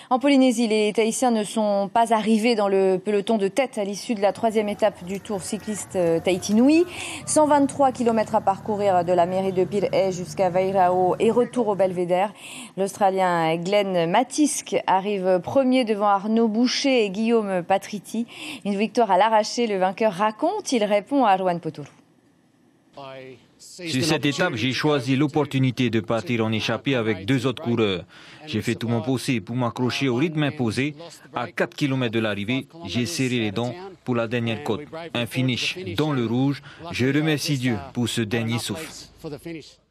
En Polynésie, les Tahitiens ne sont pas arrivés dans le peloton de tête à l'issue de la 3e étape du Tour cycliste Tahiti Nui. 123 km à parcourir de la mairie de Pir'e jusqu'à Vairao et retour au Belvédère. L'Australien Glenn Matisque arrive premier devant Arnaud Boucher et Guillaume Patriti. Une victoire à l'arraché, le vainqueur raconte, il répond à Arwan Potoru. Sur cette étape, j'ai choisi l'opportunité de partir en échappée avec 2 autres coureurs. J'ai fait tout mon possible pour m'accrocher au rythme imposé. À 4 km de l'arrivée, j'ai serré les dents pour la dernière côte. Un finish dans le rouge. Je remercie Dieu pour ce dernier souffle.